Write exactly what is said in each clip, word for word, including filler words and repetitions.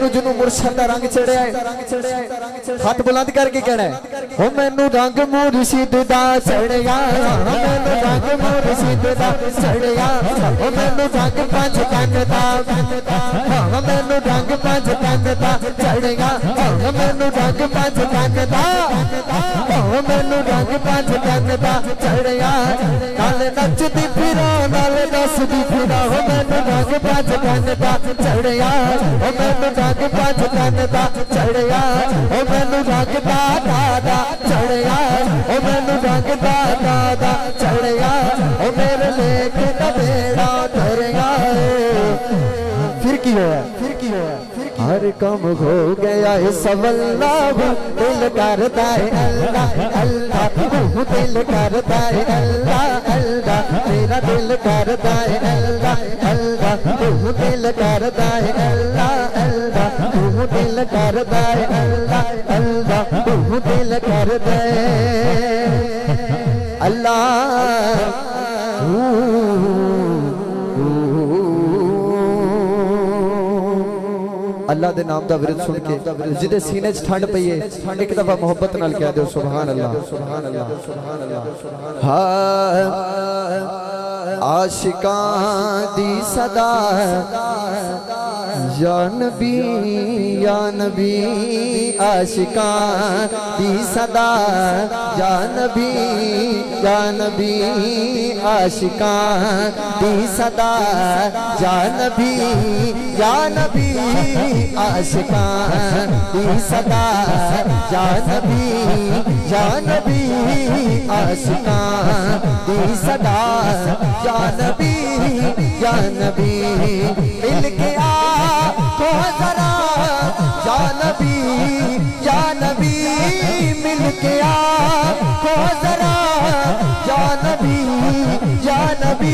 मैनू जिन्हों मुर्शद दा रंग चढ़िया है हाथ बुलंद करके कहना है हो मैनू रंग मुर्शिद दा चढ़िया मैनू रंग मुर्शिद दा चढ़िया हो मैनू रंग पंज तन दा मैनू रंग पंज तन दा चढ़िया मैनू रंग पंज तन दा मैनू रंग पंज तन दा चढ़िया नाल नचदी फिरा नाल दसदी फिरा हो मैनू रंग पंज तन दा चढ़िया हो मैनू रंग पंज तन दा चढ़िया हो मैनू रंग दा दा चढ़िया हो मैनू रंग दा दा चढ़िया हो मेरे लेके दा बेड़ा धरिया फिर की होया फिर की होया हर कम हो गया है सवल्लाहु दिल करता है अल्लाह अल्लाह दिल करता है अल्लाह अल्लाह मेरा दिल करता है अल्लाह अल्लाह दिल करता है अल्लाह अल्लाह दिल करता है अल्लाह अल्लाह दिल करता है अल्लाह अल्लाह दे नाम दा विरद सुन के जिदे सीने च ठंड पई है एक दफा मोहब्बत नाल कह दो सुभान अल्लाह सुभान अल्लाह सुभान अल्लाह हां आशिकां दी सदा या नबी या नबी आशिकां दी सदा या नबी या नबी आशिकां दी सदा या नबी या नबी आशिकां दी सदा या नबी या नबी आशिकां दी सदा या नबी या नबी मिल के आ को जरा या नबी या नबी मिल के आ को जरा या नबी या नबी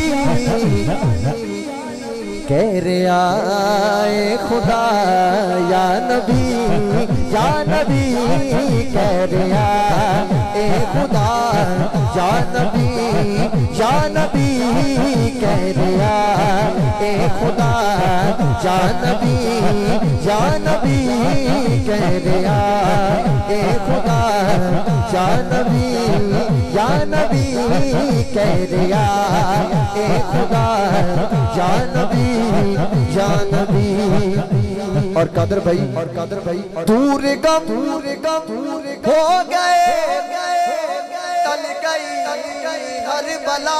कह रे आए खुदा या नबी या नबी कह रे आए खुदा या नबी या नबी कह रे आए खुदा या नबी या नबी कह रे आए खुदा या नबी या नबी कह रे आए खुदा या नबी या नबी और कादर भाई और कादर भाई दूर गम दूर गम हो गए टल गई हर बला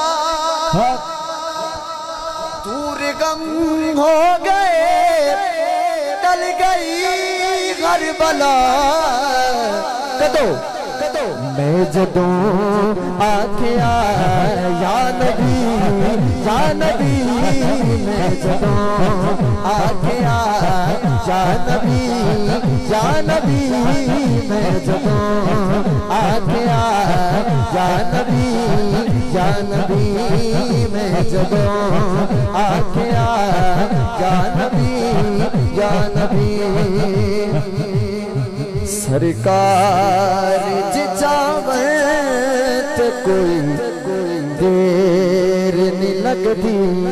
दूर गम हो गए टल गई हर बला कदो कदो मैं जदों आखिया या नबी या नबी मैं जदों आखिया या नबी या नबी मैं जदों आखिया या नबी या नबी मैं जदों आखिया या नबी या नबी सरकार जिजावे ते कोई देर नहीं लगती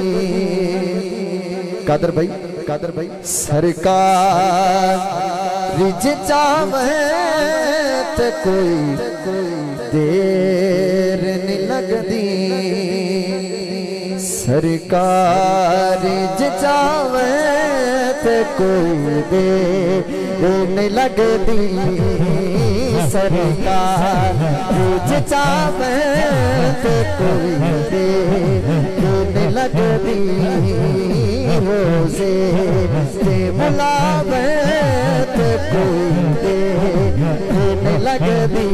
कादर भाई कादर भाई सरकार जिजावे ते कोई देर नहीं लगती सरकार जिजावे ते कोई देर नहीं लगती सरकार जिजावे ते कोई देर नहीं लगती रोजे ते बुलावे ते कोई देर नहीं लगती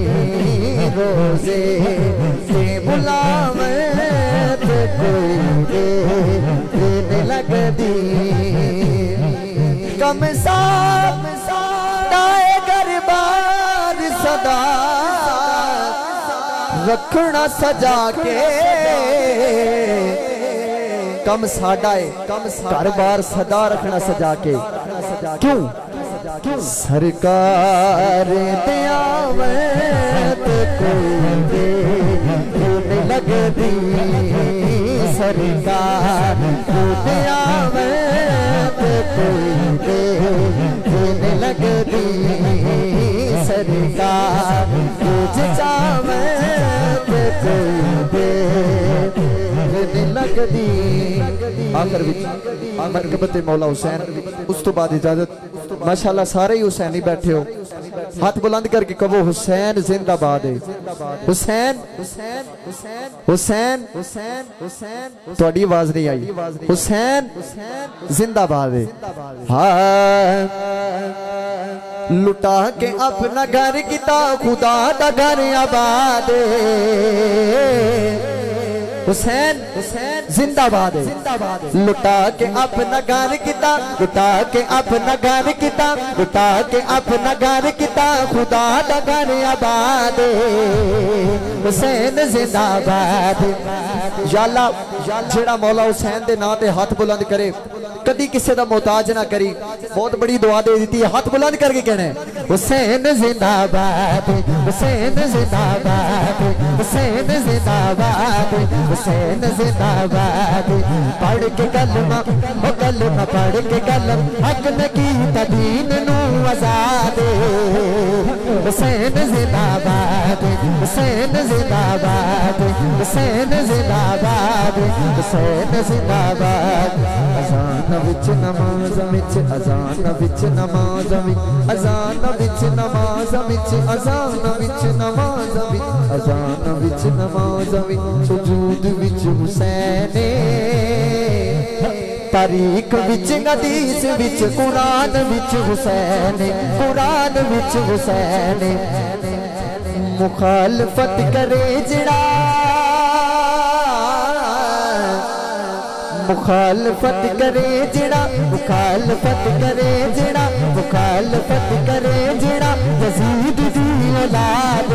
रोजे ते बुलावे ते कोई देर नहीं लगती कम साब दाए गरबार सदा रखना सजा के कम साडा है कम घर बार सदा रखना सजा के क्यों क्यों सरकार दियावे ते कोई देर नहीं लगती सरकार दुनिया में कोई देने लगती सरकार तुझ चावे कोई देने लगती। आखिर विच मरकबत मौला हुसैन, उस तो बाद इजाजत। माशाअल्लाह सारे ही हुसैनी बैठे हो, हाथ बुलंद करके कहो हुसैन जिंदाबाद है। हुसैन हुसैन हुसैन हुसैन हुसैन हुसैन थोड़ी आवाज नहीं आई। हुसैन जिंदाबाद है। हाँ लुटा के अपना घर किता खुदा दा घर आबाद। हुसैन हुसैन जिंदाबाद है। लुटा के अपना घर किता लुटा के अपना घर किता लुटा के अपना घर किता खुदा दा घर आबाद। हुसैन जिंदाबाद। या अल्लाह जेड़ा मौला हुसैन दे नाम ते हाथ बुलंद करे, कदी किसी दा मोहताज ना करी, बहुत बड़ी दुआ दे दी है। हाथ बुलंद करके कहना है हुसैन जिंदाबाद हुसैन जिंदाबाद हुसैन जिंदाबाद हुसैन जिंदाबाद। पढ़ के कलमा ओ कलमा पढ़ के कलम हक न की दीन नू आजाद। हुसैन जिंदाबाद हुसैन जिंदाबाद हुसैन जिंदाबाद हुसैन जिंदाबाद। अजान विच नमाज विच अजान विच नमाज विच अजान विच नमाज विच अजान विच नमाज विच अजान विच नमाज विच सुजूद विच हुसैन। तारीख विच हदीस विच कुरान विच हुसैन कुरान विच हुसैन। मुखालफत करे जिड़ा मुखालफत करे जिड़ा मुखालफत करे जिड़ा मुखालफत करे जिड़ा यजीद दी औलाद।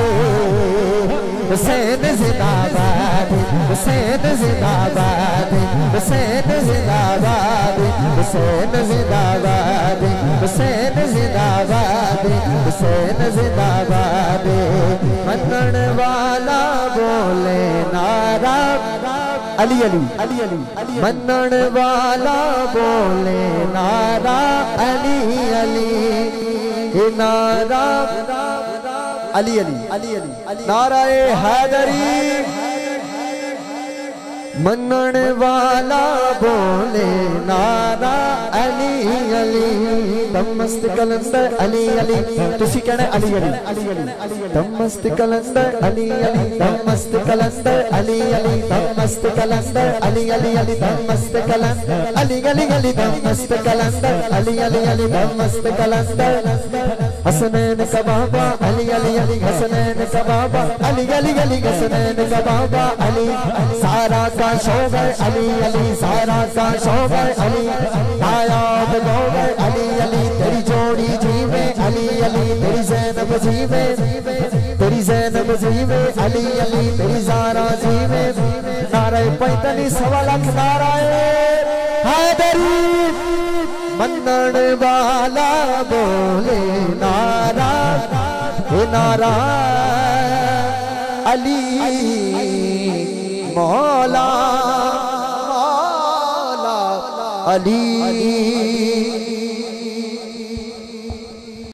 हुसैन जिंदाबाद हुसैन जिंदाबाद हुसैन जिंदाबाद हुसैन जिंदाबाद हुसैन जिंदाबाद हुसैन जिंदाबाद। मनन वाला बोले नारा अली अली अली अली मनन वाला बोले नारा अली अली नारा अली अली अली अली नाराए हैदरी। मनन वाला बोले नारा अली अली तमस्त कलंदर अली अली तुसी कहना अली अली अली अली तमस्त कलंदर अली अली तमस्त कलंदर अली अली तमस्त कलंदर अली अली अली तमस्त कलंदर अली अली अली तमस्त कलंदर अली अली अली तमस्त कलंदर। हसनैन का बाबा अली अली अली हसनैन का बाबा अली अली अली हसनैन का बाबा अली। सारा का शौक है अली अली सारा का शौक है अली। नायाब लोग है अली अली तेरी जोड़ी जीवे अली अली तेरी ज़ैनब जीवे तेरी ज़ैनब जीवे अली अली तेरी ज़ारा जीवे। नारे पैंतालीस सवा लाख नाराए हैदरी। मनन वाला बोले नारा हे नारा अली मौला मौला अली